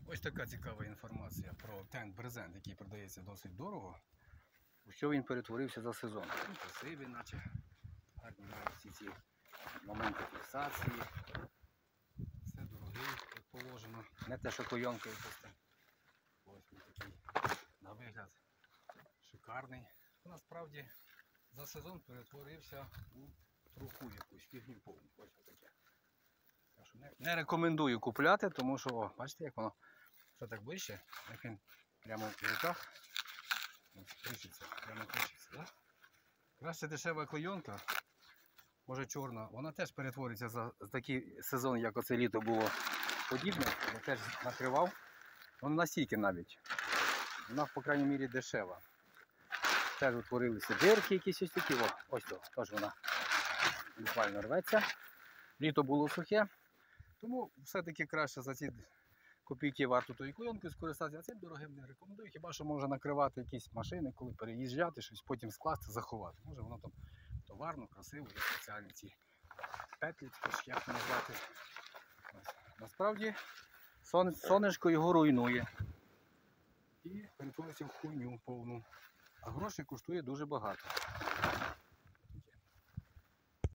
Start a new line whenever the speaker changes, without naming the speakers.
Ось така цікава інформація про тент брезент, який продається досить дорого. У що він перетворився за сезон. Він красивий, наче гарні мають всі ці моменти фіксації. Все дорогий, як положено. Не те, що клейонка якось там. Ось він такий на вигляд шикарний. Насправді за сезон перетворився у труху якусь, фігню повну. Ось таке. Не рекомендую купляти, тому що, о, бачите, як воно все так ближче, як він прямо в руках трішиться, прямо трішиться. Да? Краще дешева клейонка, може чорна, вона теж перетвориться за такий сезон, як оце літо було подібне. Я теж накривав, воно настільки навіть, вона, по крайній мірі, дешева. Теж утворилися дирки якісь ось такі, ось то, теж вона буквально рветься. Літо було сухе, тому все-таки краще за ці копійки варто тої клейонки скористатися, а цим дорогим не рекомендую. Хіба що може накривати якісь машини, коли переїжджати, щось потім скласти, заховати. Може воно там товарно, красиво, є спеціальні ці петлі, як назвати. Насправді сонечко його руйнує і перетворюється в хуйню повну. А грошей коштує дуже багато.